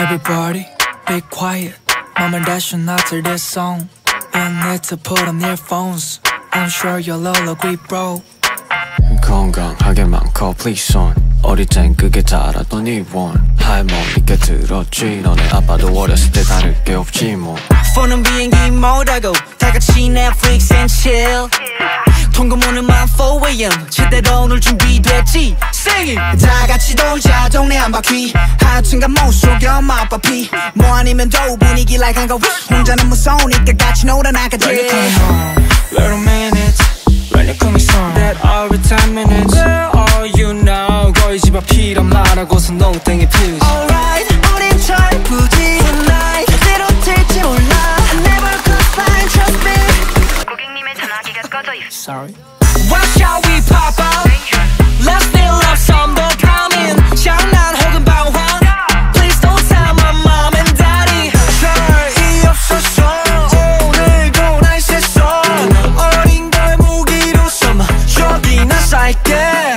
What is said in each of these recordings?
Everybody, be quiet. Mom and dad should not hear this song. You need to put on earphones. I'm sure you'll all agree, bro. 건강하게 많고 please son. 어릴 땐 그게 다라던 네 원. 할머니께 들었지. 너네 아빠도 어렸을 때 다를 게 없지 뭐. 폰은 비행기 모드고 다같이 Netflix and chill. 통금오늘만 4am 제대로 놀 준비됐지. Sing it! 다같이 돌자 동네 한 바퀴. 하여튼간 못 속여 맛봐 피. 뭐 아니면 도 분위기 like 한가 위. 혼자는 무서우니까 같이 놀아나가지. When you coming home, little minutes. When you coming soon, that every 10 minutes. Where are you now? 거의 집 앞이란 말하고서 농땡이 피우지. Alright, 우린 철부지 tonight. 어디로 튈지 몰라. Never could find, trust me. 고객님의 전화기가 꺼져 있어. Sorry. Why shall we pop out? Let's feel love some 더 coming. 장난 혹은 방황. Please don't tell my mom and daddy. 별이 없었어. 오늘도 날 셌어. 어린 걸 무기로 삼아 저기나 살게.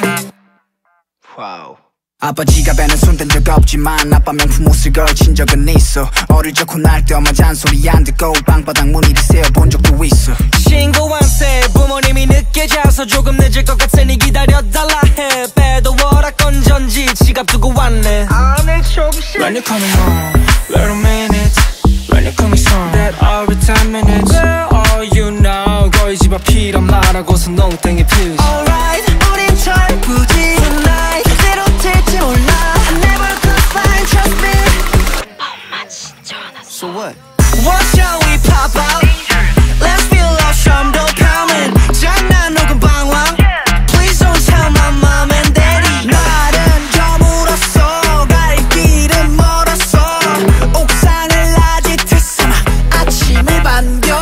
Wow. 아빠 지갑에는 손댄 적 없지만 아빠 명품 옷을 걸친 적은 있어. 어릴 적 혼날 때 엄마 잔소리 안 듣고 방바닥 무늬를 세어본 적도 있어. 신고한테 부모님이 늦게 자서 조금 늦을 것 같으니 기다려달라 해. 배도 워낙 건전지 지갑 두고 왔네. 안에 조금씩. When you coming home, little minutes. When you coming soon, that every 10 minutes. Where are you now? 거의 집 앞이란 말하고서 농땡이 피우지. Alright, 우린 철부지 tonight. 어디로 튈지 몰라. Never could find, trust me. 엄마 진짜 화났어. So what? What shall we pop out? Let's feel love some 더 coming. 장난 혹은 방황. Please don't tell my mom and daddy. 날은 저물었어. 갈 길은 멀었어. 옥상을 라짓해 삼아 아침을 반겨.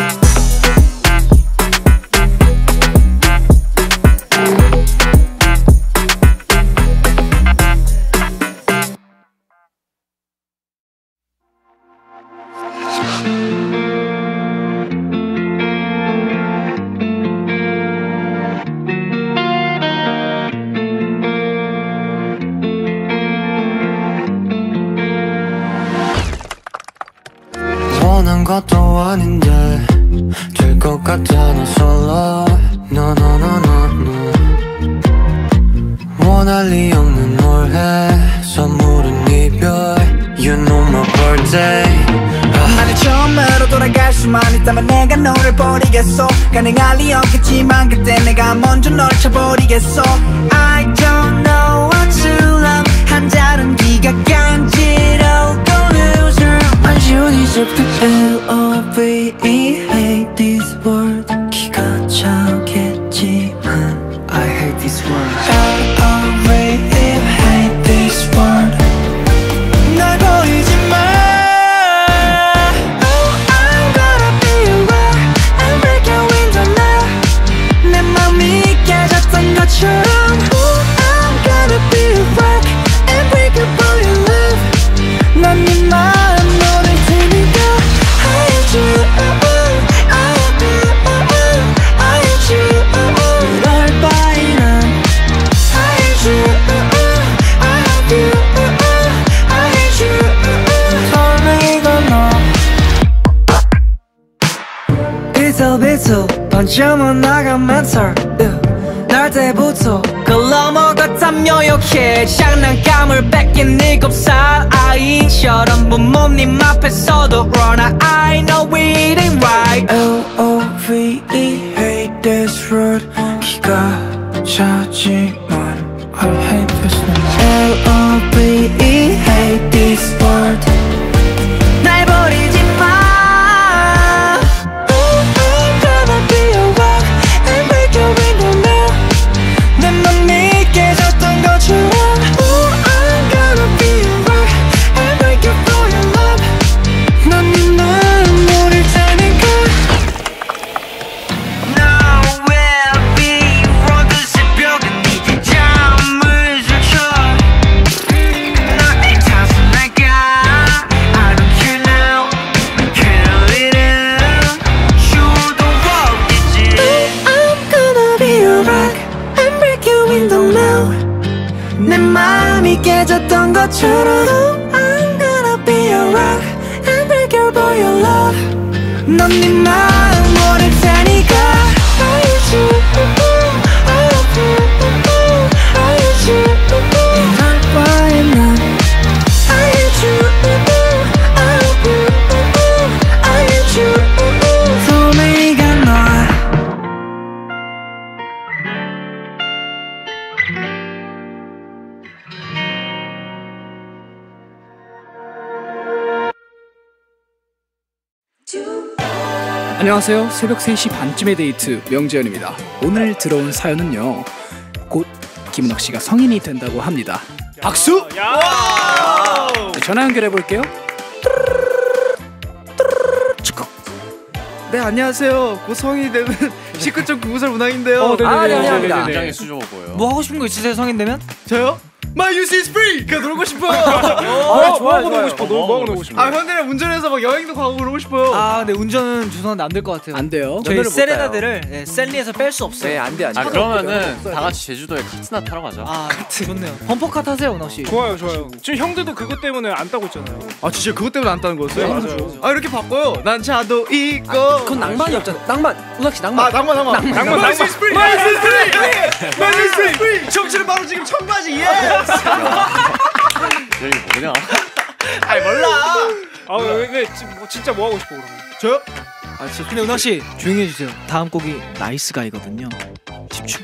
원한 것도 아닌데 될 것 같아 너 솔로. No no no no no. 원할 리 없는 뭘 해. 선물은 이별. You know my birthday. 만약 처음으로 돌아갈 수만 있다면 내가 너를 버리겠어. 가능할 리 없겠지만 그때 내가 먼저 널 쳐버리겠어. I don't know what to love. 한자는 네가 간지러워 loser. I should deserve the L-O-V-E. Hate this word. 기가 차겠지만 I hate this word. L-O-V-E. Hate this word. 날 버리지 마. Oh, I'm gonna be your rock and break your window now. 내 맘이 깨졌던 것처럼. Oh, I'm gonna be your rock and break your for your love. 난 네 마음 너를 테니까 I hate you. I hate you. I hate you. 널 봐이 난 I hate you. I hate you. I hate you. 설레이던 너 Little little 반쯤은 나간 멘탈. 날 때부터 그걸 넘어갔다며 욕해. 장난감을 뺏긴 7살 아이처럼 부모님 앞에서도 run. I know it ain't right. L-O-V-E. Hate this word. 기가 차지만 I hate this word. L-O-V-E. Hate this word. 날 버리지 마. Oh, I'm gonna be your rock and break your window now. 내 맘이 깨졌던 것처럼. Oh, I'm gonna be your rock and break your for your love. 넌 네 마음 모를 테니까. Now we'll be rock 새벽에 네 잠을 설쳐. 너의 탓은 내가 I don't care now. Can't let it 수도 없겠지. I'm gonna be your rock and break your window now. 내 맘이 깨졌던 것처럼. I'm gonna rock and break your boy your love 넌 네 마음 모를 테니까 I hate you I love you I hate you 이럴 바에 난 I hate you I love you I hate you 소리가 나 안녕하세요. 새벽 3시 반쯤의 데이트 명재현입니다. 오늘 들어온 사연은요, 곧 김은혁 씨가 성인이 된다고 합니다. 박수! 네, 전화 연결해 볼게요. 네, 안녕하세요. 곧 성인이 되는 19.9살 문학인데요. 네, 안녕합니다. 굉장히 수줍어 보여요. 뭐 하고 싶은 거 있으세요, 성인 되면? 저요? My youth is free! 그냥 놀고 싶어요. 뭐하고 놀고 싶어? 뭐하고 놀고 싶어? 형들이랑 운전해서 막 여행도 가고 그러고 싶어요. 근데 운전은 죄송한데 안 될 것 같아요. 안 돼요. 저희 세레나데를 셀리에서 뺄 수 없어요. 네, 안 돼. 그러면은 다 같이 제주도에 카트나 타러 가자. 좋네요. 범퍼카 타세요, 은혁 씨. 좋아요. 지금 형들도 그것 때문에 안 따고 있잖아요. 아, 진짜 그것 때문에 안 따는 거였어요? 네, 맞아요. 아, 이렇게 바꿔요. 난 차도 있고. 그건 낭만이 없잖아. 낭만. 은혁 씨 낭만. 낭만. My youth is free! My youth is free! My youth is free! 정치는 바로 지금 청바지, 예스! 야, 이거 뭐냐? 아이, 몰라. 왜 진짜 뭐 하고 싶어 그러면? 저요? 근데 은혁 씨 조용히 해주세요. 다음 곡이 나이스 가이거든요. 집중.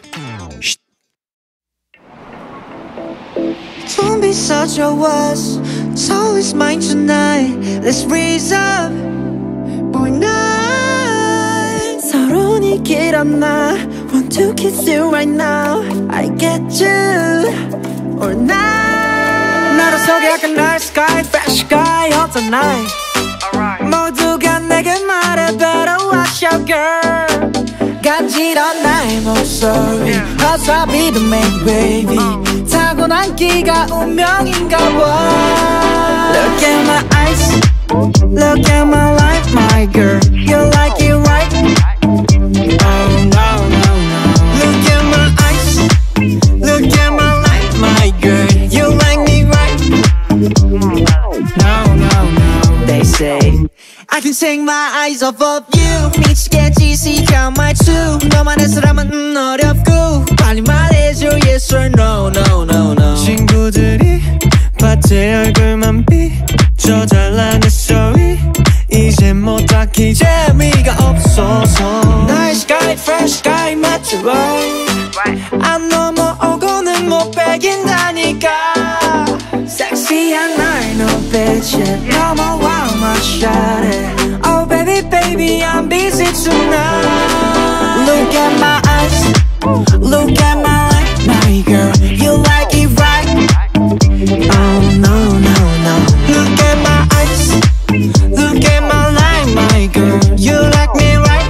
Don't be such a wuss. It's always mine tonight. Let's raise up. Boy night. 서론이 길었나? Want to kiss you right now. I get you. Or night. 나로 속에 약간 nice guy, fresh guy, 어떤 night. 모두가 내게 말해 better watch out girl. 간지러운 나의 목소리 Cause I'll be the main baby 타고난 끼가 운명인가 봐 Look at my eyes Look at my life my girl You like it right Oh no Look at my eyes Look at my life my girl You like me right No They say I can take my eyes off of you 미치겠지 see how my two 너만의 사람은 어렵고 빨리 말해줘 yes or no 친구들이 밭에 얼굴만 비춰 잘난 내 story 이제 뭐 딱히 재미가 없어서 Nice guy fresh guy 맞죠 right 안 넘어오고는 못 배긴다니까 섹시한 날 눈빛에 넘어와 my shawty Oh baby baby I'm busy tonight Look at my eyes Look at my life my girl You like it right Oh no Look at my eyes Look at my life my girl You like me right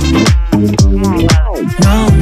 No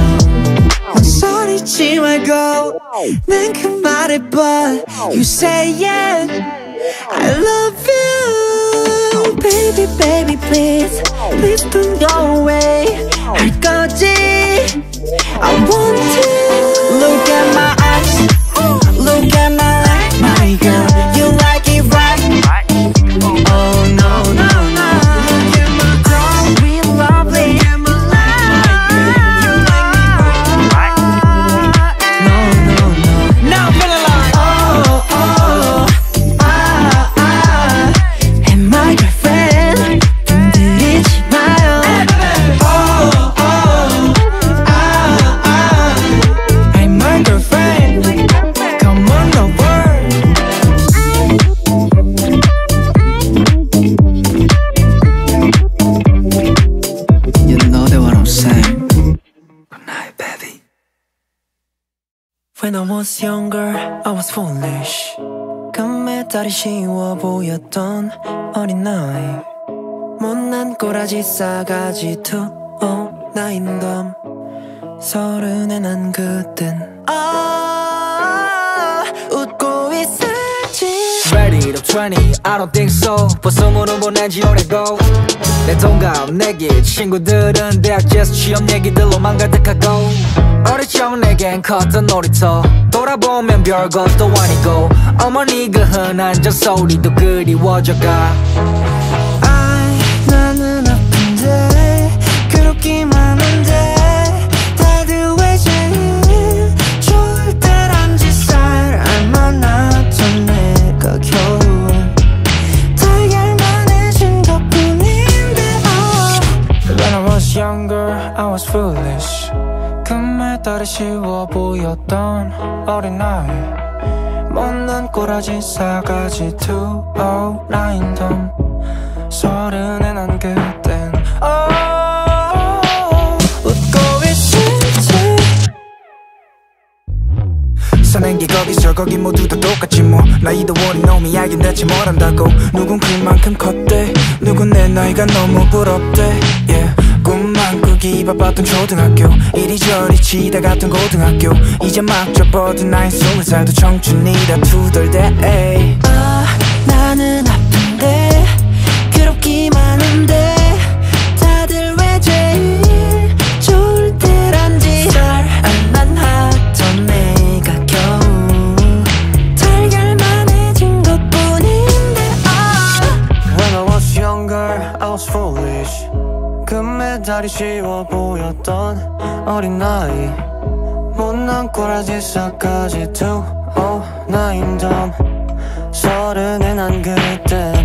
소리치 말고 난 그 말해 but You say it I love you Baby baby please Please don't go away 할 거지 I want to Look at my eyes Look at my life my girl You like it right Oh no Look at my girl we lovely Look at my life You like me right No Now I'm feeling like And my girlfriend 건드리지 마요 I'm my girlfriend Come on over You know that what I'm saying Good night baby When I was younger I was foolish 금메달이 쉬워 보였던 어린 나이 못난 꼬라지 싸가지 투어 나인 덤 서른에 난 그땐 웃고 있을지 Ready to 20 I don't think so 벌써 문을 보낸 지 오래고 내 동갑 내기 친구들은 대학 재수 취업 얘기들로만 가득하고 어릴 적 내겐 컸던 놀이터 돌아보면 별것도 아니고 어머니 그 흔한 젖소리도 그리워져가 나는 아픈데 그렇기만 한데 다들 왜 제일 좋을 때란지 잘 알만하던 내가 겨우 달걀만해진 것뿐인데 When I was younger I was foolish 금메달이 쉬워 보였던 어린아이 못난 꼬라지 싸가지 209 덤 서른에 난 그땐 웃고 있을지 사는 게 거기서 거기 모두 다 똑같지 뭐 나이도 어린 놈이 알긴 대체 뭘 안다고 누군 그만큼 컸대 누군 내 나이가 너무 부럽대 yeah. 꿈만 꾸기 바빴던 초등학교 이리저리 지나갔던 고등학교 이제 막 접어든 나의 20살도 청춘이라 투덜대 나는 아픈데 괴롭기만 한데 다들 왜 제일 좋을 때란지 잘 알만하던 내가 겨우 달걀만해진 것뿐인데 When I was younger I was foolish 금메달이 쉬워 보였던 어린 나이 못난 꼬라지 싸가지 209 덤 서른에 난 그땐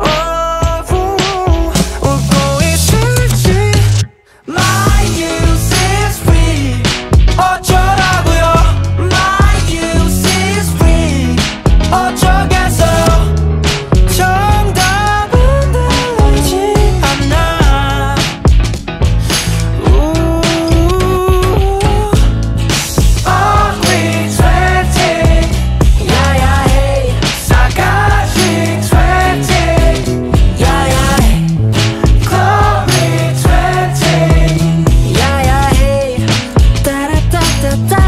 웃고 있을지 My youth is free 어쩌라고요 My youth is free 어쩌겠어요 정답은 들리지 않아 어리 20 야야해 싸가지 20 야야해 glory 20 야야해 따라따따따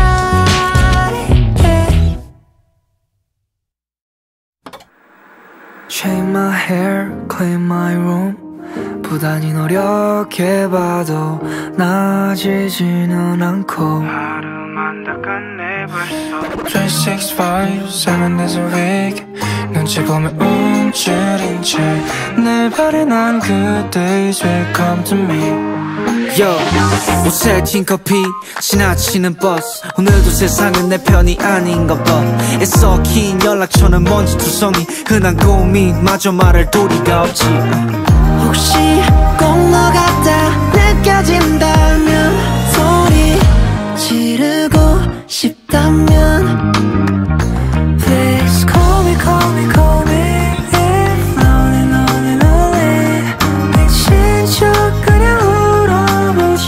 Shave my hair, clean my room 부단히 노력해봐도 나아지지는 않고 하루만 닦았네 벌써 365, 7 days a week 눈치 보면 움츠린 채 내 발에 난 good days will come to me Yo, 옷에 튄 커피 지나치는 버스 오늘도 세상은 내 편이 아닌가 봐 애써 긴 연락처는 먼지 투성이 흔한 고민마저 말할 도리가 없지 혹시 꼭 너 같다 느껴진다면 소리 지르고 싶다면 Please call me, call me, call me If lonely, lonely, lonely 미친 척 그냥 울어보자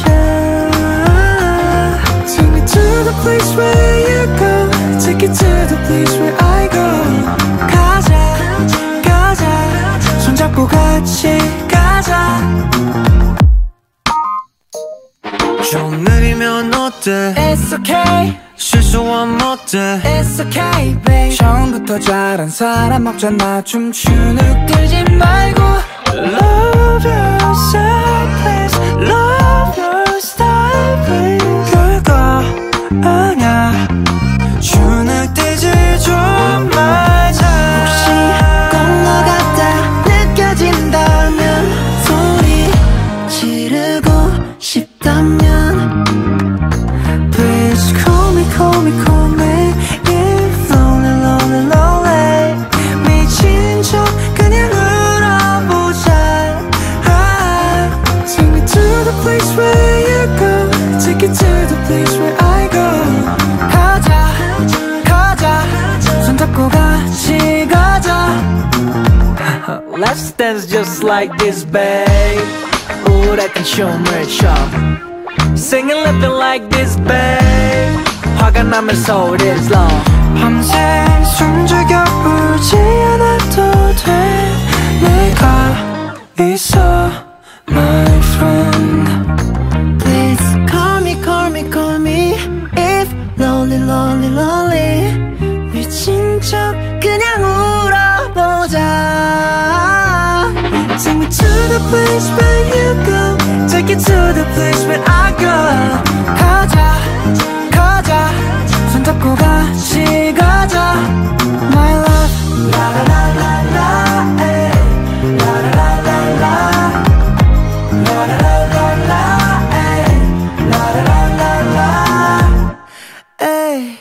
Take me to the place where you go Take it to the place where I go 가자, 가자 손잡고 같이 가자 좀 느리면 어때 It's okay 실수하면 어때 It's okay babe 처음부터 잘한 사람 없잖아 춤추는 끌지 말고 Love yourself please Love your style please 별거 아냐 주눅 들지 좀 말자 혹시 꼭 너 같다 느껴진다면 소리 지르고 싶다면 Please call me, call me, call me If lonely, lonely, lonely 미친 척 그냥 울어보자 Take me to the place where you go Take it to the place where I go 가자, 가자 손잡고 같이 가자 Let's dance just like this, babe 우울했던 춤을 춰 Singing, living like this, babe 화가 나면 소리를 질러 밤새 숨죽여 울지 않아도 돼 내가 있어, my friend Please call me, call me, call me If lonely, lonely, lonely 미친 척 그냥 울어보자 Take me to the place where you go Take it to the place where I go 가자 자꾸 같이 가자 My love 라라라라라 라라라라라 라라라라라 라라라라라 에이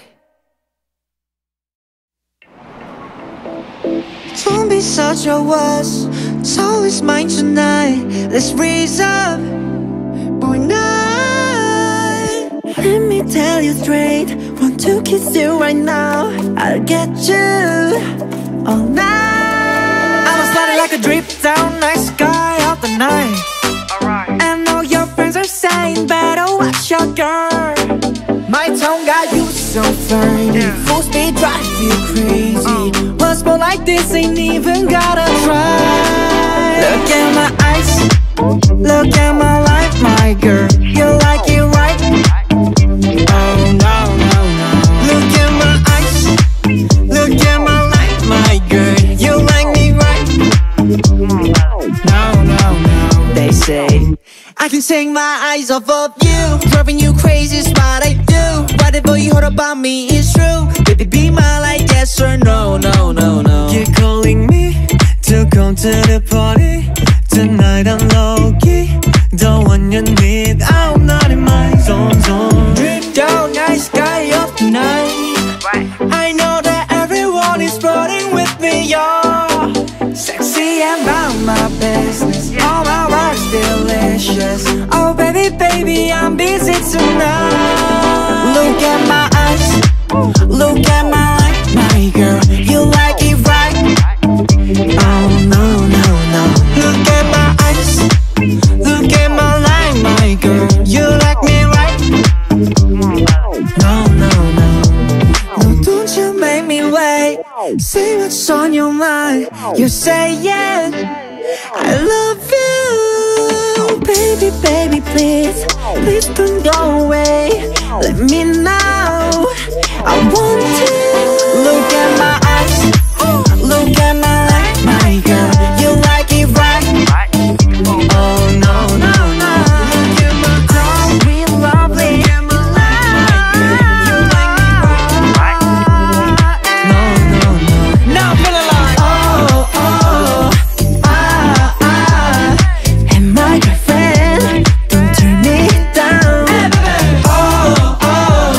Don't be such a wuss. It's always mine tonight. Let's raise up, boy, night. Let me tell you straight. Want to kiss you right now. I'll get you all night. I was sliding like a drip down night sky of the night. And all your friends are saying better watch your girl. My tongue got you so funny. Full speed drive you crazy. Once more like this ain't even gotta try. Look at my eyes, look at my life, my girl. You like it right? Oh no, no, no. Look at my eyes, look at my life, my girl. You like me right? No, no, no. They say I can take my eyes off of you. Driving you crazy is what I do. Whatever you heard about me is true. Baby, be my like yes or no, no, no, no. You're calling me to come to the party. Tonight I'm low-key, the one you need. I'm not in my zone. Drip down night sky of the night. I know that everyone is floating with me, y'all. Sexy and about my business. All my work's delicious. Oh baby, baby, I'm busy tonight. Look at my eyes, look at my life, my girl. You like it right? Oh no, no, no. Look at my eyes, look at my life, my girl. You like me right? No, no, no. No, don't you make me wait. Say what's on your mind. You say yeah, I love you. Baby, baby, please, please don't go away. Let me know, I want to. Look at my eyes, look at my life, my girl. You like it right? Oh no, no, no. Look at my eyes, real lovely. Look at my life, you like me right? No, no, no. Now I'm feeling like oh, oh, and my girlfriend, don't turn me down. Oh, oh,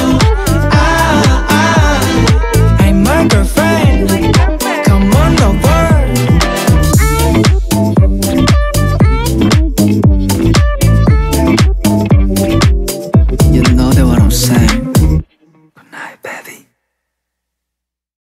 I'm my girlfriend. Come on over. You know that what I'm saying.